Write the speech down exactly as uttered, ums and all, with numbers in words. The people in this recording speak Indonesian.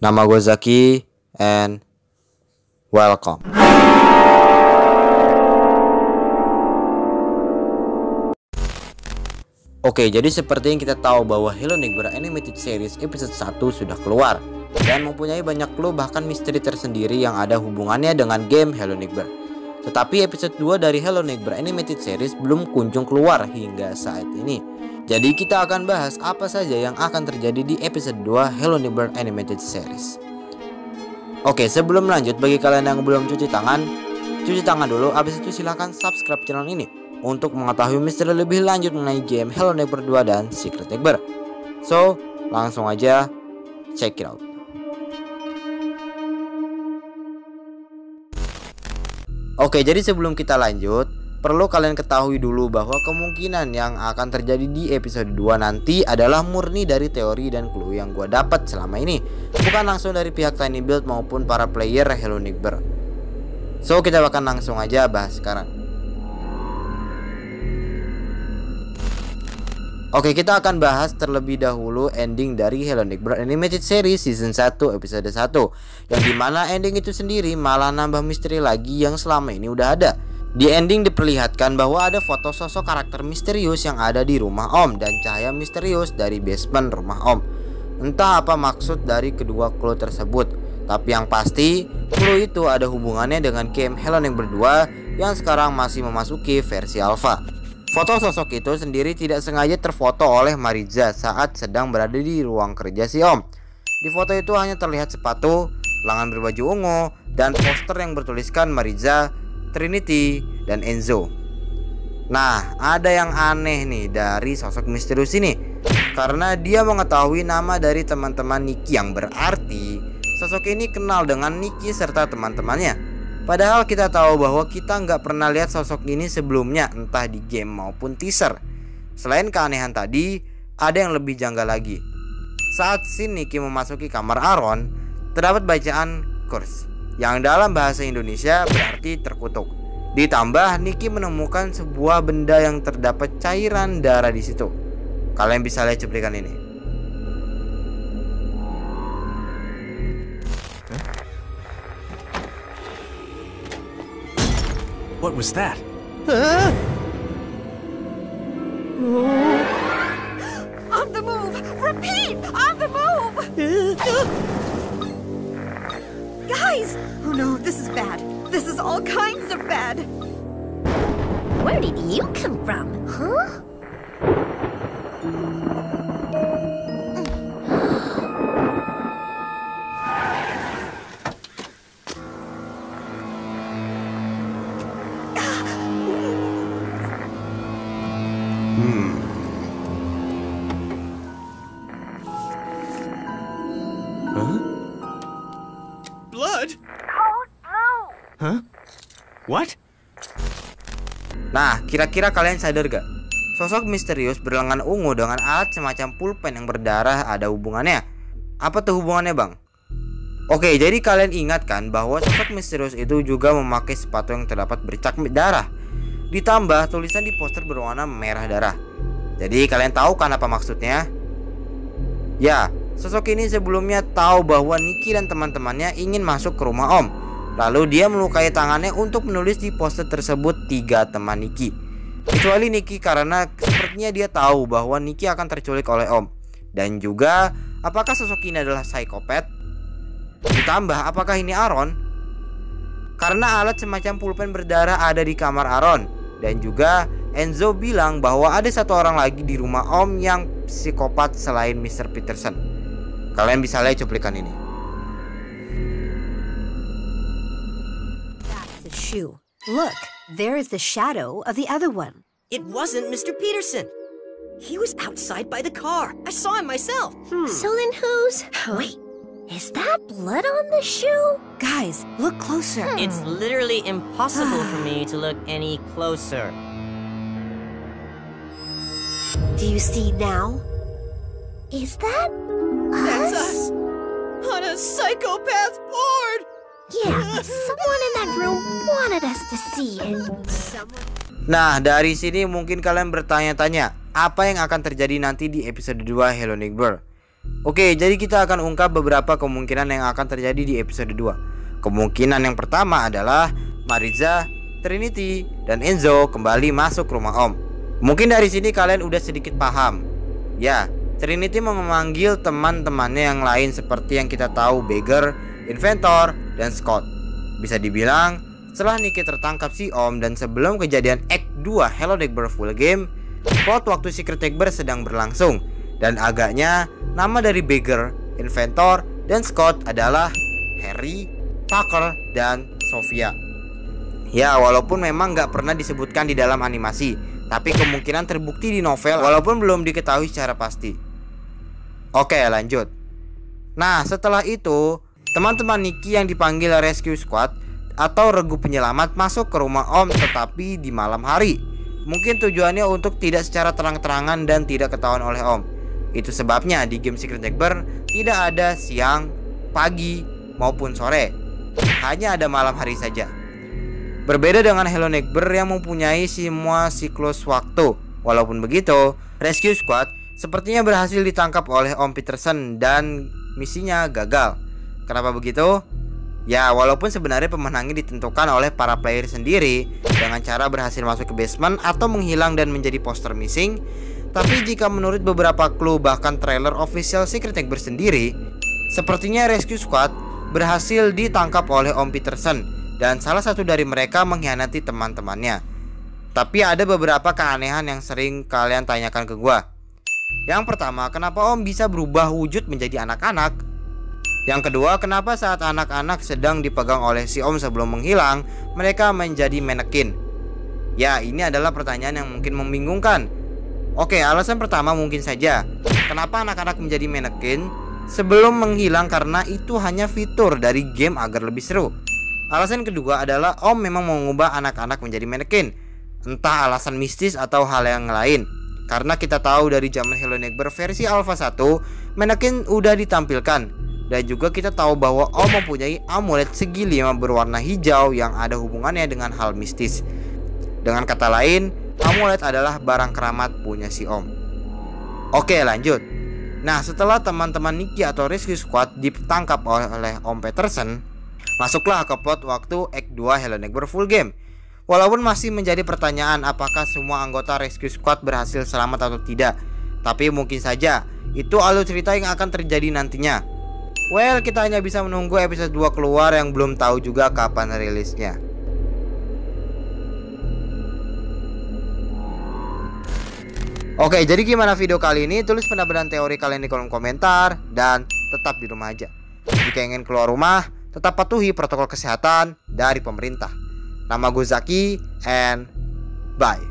Nama gue Zaki and welcome. Oke, jadi seperti yang kita tahu bahwa Hello Neighbor Animated Series episode satu sudah keluar dan mempunyai banyak clue bahkan misteri tersendiri yang ada hubungannya dengan game Hello Neighbor. Tetapi episode dua dari Hello Neighbor Animated Series belum kunjung keluar hingga saat ini. Jadi kita akan bahas apa saja yang akan terjadi di episode dua Hello Neighbor Animated Series. Oke, sebelum lanjut, bagi kalian yang belum cuci tangan, cuci tangan dulu. Habis itu silahkan subscribe channel ini untuk mengetahui misteri lebih lanjut mengenai game Hello Neighbor dua dan Secret Neighbor. So, langsung aja check it out. Oke, jadi sebelum kita lanjut, perlu kalian ketahui dulu bahwa kemungkinan yang akan terjadi di episode dua nanti adalah murni dari teori dan clue yang gue dapat selama ini, bukan langsung dari pihak Tiny Build maupun para player Hello Neighbor. So, kita akan langsung aja bahas sekarang. Oke, kita akan bahas terlebih dahulu ending dari Hello Neighbor Animated Series Season satu episode satu, yang dimana ending itu sendiri malah nambah misteri lagi yang selama ini udah ada. Di ending diperlihatkan bahwa ada foto sosok karakter misterius yang ada di rumah Om dan cahaya misterius dari basement rumah Om. Entah apa maksud dari kedua clue tersebut, tapi yang pasti clue itu ada hubungannya dengan game Hello Neighbor dua yang sekarang masih memasuki versi alpha. Foto sosok itu sendiri tidak sengaja terfoto oleh Mariza saat sedang berada di ruang kerja si Om. Di foto itu hanya terlihat sepatu, lengan berbaju ungu, dan poster yang bertuliskan Mariza, Trinity, dan Enzo. Nah, ada yang aneh nih dari sosok misterius ini, karena dia mengetahui nama dari teman-teman Nikki, yang berarti sosok ini kenal dengan Nikki serta teman-temannya. Padahal kita tahu bahwa kita nggak pernah lihat sosok ini sebelumnya, entah di game maupun teaser. Selain keanehan tadi, ada yang lebih janggal lagi. Saat scene Nikki memasuki kamar Aaron, terdapat bacaan curse, yang dalam bahasa Indonesia berarti terkutuk. Ditambah Nikki menemukan sebuah benda yang terdapat cairan darah di situ. Kalian bisa lihat cuplikan ini. What was that? Huh? Oh. On the move! Repeat! On the move! Guys! Oh no, this is bad. This is all kinds of bad. Where did you come from, huh? Blood? Code blue! Huh? What? Nah, kira-kira kalian sadar gak? Sosok misterius berlengan ungu dengan alat semacam pulpen yang berdarah ada hubungannya. Apa tuh hubungannya, Bang? Oke, jadi kalian ingat kan bahwa sosok misterius itu juga memakai sepatu yang terdapat bercak darah, ditambah tulisan di poster berwarna merah darah. Jadi kalian tahu kan apa maksudnya? Ya, sosok ini sebelumnya tahu bahwa Nikki dan teman-temannya ingin masuk ke rumah Om. Lalu dia melukai tangannya untuk menulis di poster tersebut tiga teman Nikki. Kecuali Nikki, karena sepertinya dia tahu bahwa Nikki akan terculik oleh Om. Dan juga, apakah sosok ini adalah psikopat? Ditambah, apakah ini Aaron? Karena alat semacam pulpen berdarah ada di kamar Aaron. Dan juga Enzo bilang bahwa ada satu orang lagi di rumah Om yang psikopat selain mister Peterson. Kalian bisa lihat cuplikan ini. That's the shoe. Look, there is the shadow of the other one. It wasn't Mister Peterson. He was outside by the car. I saw him myself. Hmm. So then who's... Wait, is that blood on the shoe? Guys, look closer. Hmm. It's literally impossible for me to look any closer. Do you see now? Is that That's us? us on a psychopath's board. Yeah, but someone in that room wanted us to see it. Someone... Nah, dari sini mungkin kalian bertanya-tanya, apa yang akan terjadi nanti di episode dua Hello Neighbor? Oke, jadi kita akan ungkap beberapa kemungkinan yang akan terjadi di episode dua. Kemungkinan yang pertama adalah Mariza, Trinity, dan Enzo kembali masuk rumah Om. Mungkin dari sini kalian udah sedikit paham. Ya, Trinity mau memanggil teman-temannya yang lain seperti yang kita tahu, Beggar, Inventor, dan Scott. Bisa dibilang setelah Nikki tertangkap si Om dan sebelum kejadian Act dua Hellonegber Full Game, plot waktu Secret Eggbert sedang berlangsung. Dan agaknya nama dari Beggar, Inventor, dan Scott adalah Harry, Tucker, dan Sofia. Ya, walaupun memang gak pernah disebutkan di dalam animasi, tapi kemungkinan terbukti di novel walaupun belum diketahui secara pasti. Oke, lanjut. Nah, setelah itu teman-teman Nikki yang dipanggil Rescue Squad atau regu penyelamat masuk ke rumah Om, tetapi di malam hari. Mungkin tujuannya untuk tidak secara terang-terangan dan tidak ketahuan oleh Om. Itu sebabnya di game Secret Eggbert tidak ada siang, pagi, maupun sore. Hanya ada malam hari saja. Berbeda dengan Hellonegber yang mempunyai semua siklus waktu. Walaupun begitu, Rescue Squad sepertinya berhasil ditangkap oleh Om Peterson dan misinya gagal. Kenapa begitu? Ya, walaupun sebenarnya pemenangnya ditentukan oleh para player sendiri dengan cara berhasil masuk ke basement atau menghilang dan menjadi poster missing. Tapi jika menurut beberapa clue bahkan trailer official Secret Eggbert sendiri, sepertinya Rescue Squad berhasil ditangkap oleh Om Peterson dan salah satu dari mereka mengkhianati teman-temannya. Tapi ada beberapa keanehan yang sering kalian tanyakan ke gua. Yang pertama, kenapa Om bisa berubah wujud menjadi anak-anak? Yang kedua, kenapa saat anak-anak sedang dipegang oleh si Om sebelum menghilang, mereka menjadi manekin? Ya, ini adalah pertanyaan yang mungkin membingungkan. Oke, alasan pertama mungkin saja kenapa anak-anak menjadi manekin sebelum menghilang, karena itu hanya fitur dari game agar lebih seru. Alasan kedua adalah Om memang mengubah anak-anak menjadi manekin, entah alasan mistis atau hal yang lain. Karena kita tahu dari zaman Hellonegber versi Alpha satu, manekin udah ditampilkan. Dan juga kita tahu bahwa Om mempunyai amulet segi lima berwarna hijau yang ada hubungannya dengan hal mistis. Dengan kata lain, amulet adalah barang keramat punya si Om. Oke, lanjut. Nah, setelah teman-teman Nikki atau Rescue Squad ditangkap oleh Om Peterson, masuklah ke plot waktu Act dua Hellonegber Full Game. Walaupun masih menjadi pertanyaan apakah semua anggota Rescue Squad berhasil selamat atau tidak, tapi mungkin saja itu alur cerita yang akan terjadi nantinya. Well, kita hanya bisa menunggu episode dua keluar yang belum tahu juga kapan rilisnya. Oke, jadi gimana video kali ini? Tulis pendapat dan teori kalian di kolom komentar. Dan tetap di rumah aja. Jika ingin keluar rumah, tetap patuhi protokol kesehatan dari pemerintah. Nama gue Zaki, and bye.